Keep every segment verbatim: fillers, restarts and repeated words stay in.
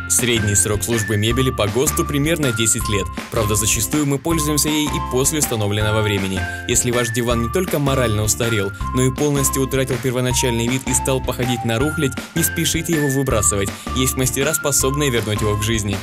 Средний срок службы мебели по ГОСТу примерно десять лет. Правда, зачастую мы пользуемся ей и после установленного времени. Если ваш диван не только морально устарел, но и полностью утратил первоначальный вид и стал походить на рухлядь, не спешите его выбрасывать. Есть мастера, способные вернуть его к жизни.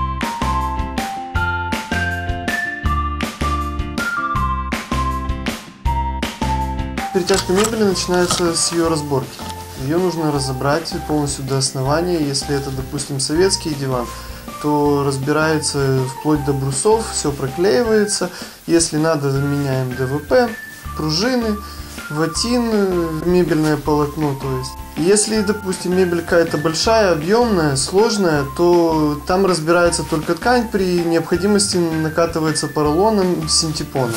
Перетяжка мебели начинается с ее разборки. Ее нужно разобрать полностью до основания. Если это, допустим, советский диван, то разбирается вплоть до брусов, все проклеивается. Если надо, меняем ДВП, пружины, ватин, мебельное полотно. То есть. Если, допустим, мебель какая-то большая, объемная, сложная, то там разбирается только ткань, при необходимости накатывается поролоном, синтепоном.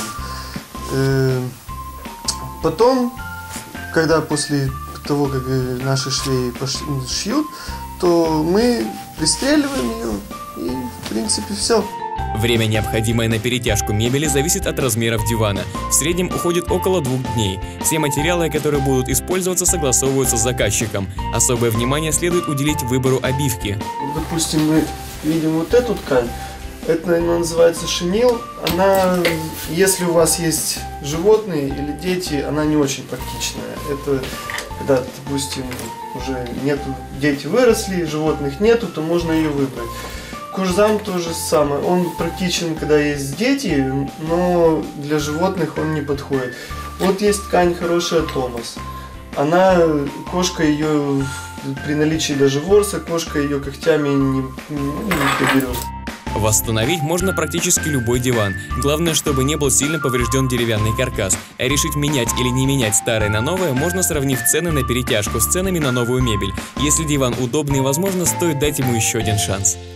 Потом, когда после того, как наши швеи шьют, то мы пристреливаем ее и, в принципе, все. Время, необходимое на перетяжку мебели, зависит от размеров дивана. В среднем уходит около двух дней. Все материалы, которые будут использоваться, согласовываются с заказчиком. Особое внимание следует уделить выбору обивки. Допустим, мы видим вот эту ткань. Это она называется шинил. Она, если у вас есть животные или дети, она не очень практичная. Это когда, допустим, уже нету, дети выросли, животных нету, то можно ее выбрать. Кожзам тоже самое. Он практичен, когда есть дети, но для животных он не подходит. Вот есть ткань хорошая Томас. Она, кошка ее, при наличии даже ворса, кошка ее когтями не, не доберет. Восстановить можно практически любой диван. Главное, чтобы не был сильно поврежден деревянный каркас. А решить, менять или не менять старое на новое, можно, сравнив цены на перетяжку с ценами на новую мебель. Если диван удобный и возможно, стоит дать ему еще один шанс.